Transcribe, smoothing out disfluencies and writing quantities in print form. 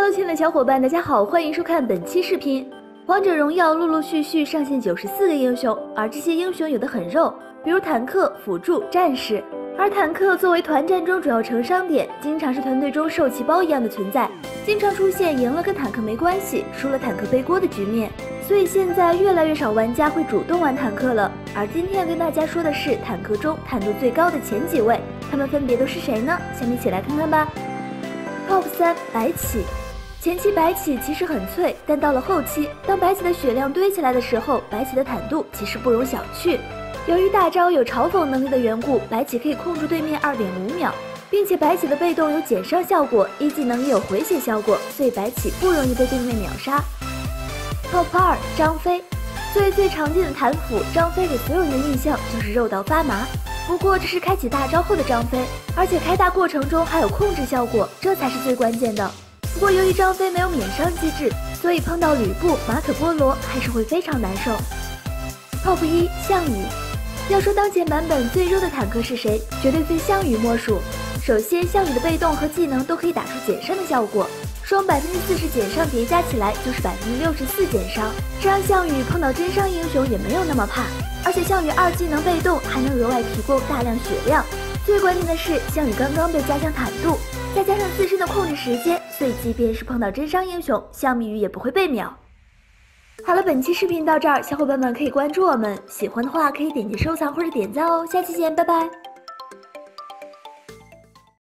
Hello， 亲爱的小伙伴，大家好，欢迎收看本期视频。王者荣耀陆陆续续上线94个英雄，而这些英雄有的很肉，比如坦克、辅助、战士。而坦克作为团战中主要成伤点，经常是团队中受气包一样的存在，经常出现赢了跟坦克没关系，输了坦克背锅的局面。所以现在越来越少玩家会主动玩坦克了。而今天要跟大家说的是坦克中坦度最高的前几位，他们分别都是谁呢？下面一起来看看吧。Top 3白起。前期白起其实很脆，但到了后期，当白起的血量堆起来的时候，白起的坦度其实不容小觑。由于大招有嘲讽能力的缘故，白起可以控住对面 2.5 秒，并且白起的被动有减伤效果，一技能也有回血效果，所以白起不容易被对面秒杀。Top 2张飞。最常见的坦辅张飞给所有人的印象就是肉到发麻，不过这是开启大招后的张飞，而且开大过程中还有控制效果，这才是最关键的。不过由于张飞没有免伤机制，所以碰到吕布、马可波罗还是会非常难受。Top 1项羽。要说当前版本最弱的坦克是谁，绝对非项羽莫属。首先，项羽的被动和技能都可以打出减伤的效果，双40%减伤叠加起来就是64%减伤，这让项羽碰到真伤英雄也没有那么怕。而且项羽2技能被动还能额外提供大量血量，最关键的是项羽刚刚被加强坦度，再加上自身的控制时间，所以即便是碰到真伤英雄，项羽也不会被秒。好了，本期视频到这儿，小伙伴们可以关注我们，喜欢的话可以点击收藏或者点赞哦，下期见，拜拜。